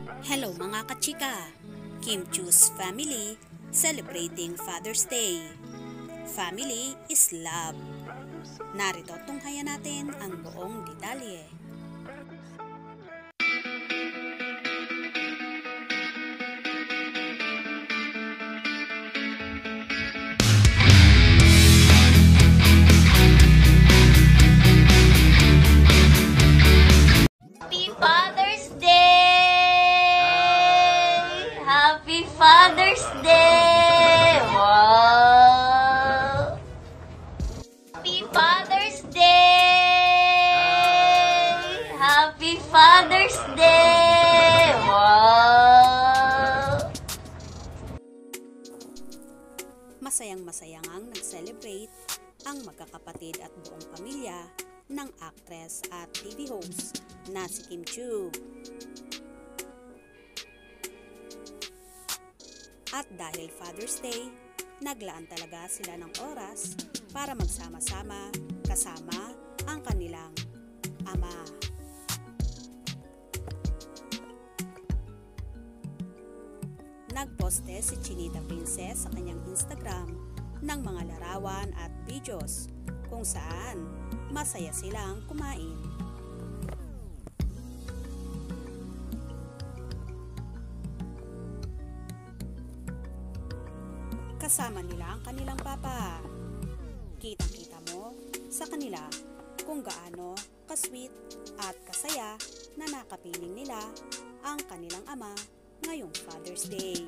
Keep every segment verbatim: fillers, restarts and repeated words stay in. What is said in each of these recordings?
Hello mga kachika! Kim Chu's family celebrating Father's Day. Family is love. Narito tunghayan natin ang buong detalye. Father's Day! Happy Father's Day! Wow! Happy Father's Day! Happy Father's Day! Wow! Masayang masayang ang nag-celebrate ang magkakapatid at buong pamilya ng actress at T V host na si Kim Chu. At dahil Father's Day, naglaan talaga sila ng oras para magsama-sama kasama ang kanilang ama. Nagposte si Chinita Princess sa kanyang Instagram ng mga larawan at videos kung saan masaya silang kumain. Kasama nila ang kanilang papa. Kitang-kita mo sa kanila kung gaano kasweet at kasaya na nakapiling nila ang kanilang ama ngayong Father's Day.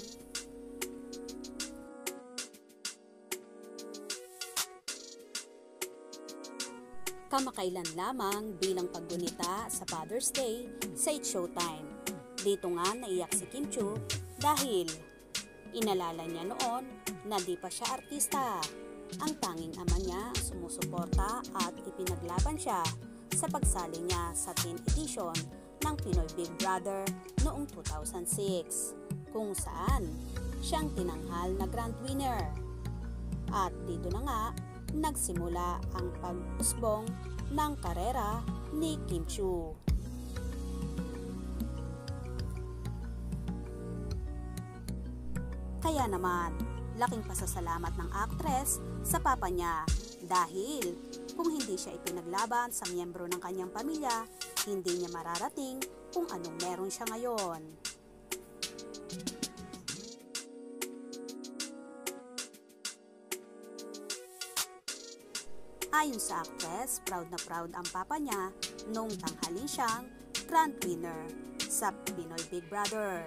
Kamakailan lamang bilang paggunita sa Father's Day sa It's Showtime. Dito nga naiyak si Kim Chu dahil inalala niya noon na di pa siya artista. Ang tanging ama niya ang sumusuporta at ipinaglaban siya sa pagsali niya sa teen edition ng Pinoy Big Brother noong two thousand six, kung saan siyang tinanghal na grand winner. At dito na nga nagsimula ang pag-usbong ng karera ni Kim Chu. Kaya naman, laking pasasalamat ng actress sa papa niya dahil kung hindi siya ipinaglaban sa miyembro ng kanyang pamilya, hindi niya mararating kung anong meron siya ngayon. Ayon sa actress, proud na proud ang papa niya nung tanghalin siyang grand winner sa Pinoy Big Brother.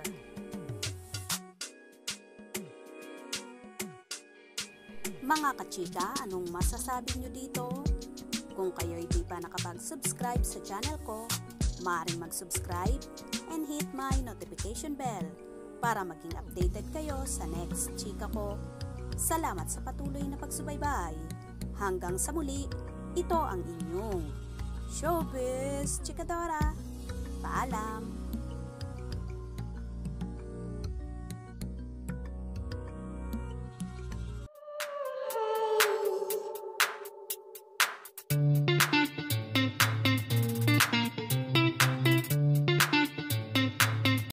Mga kachika, anong masasabi nyo dito? Kung kayo'y di pa nakapag-subscribe sa channel ko, maaaring mag-subscribe and hit my notification bell para maging updated kayo sa next chika ko. Salamat sa patuloy na pagsubaybay. Hanggang sa muli, ito ang inyong Showbiz Chikadora. Paalam!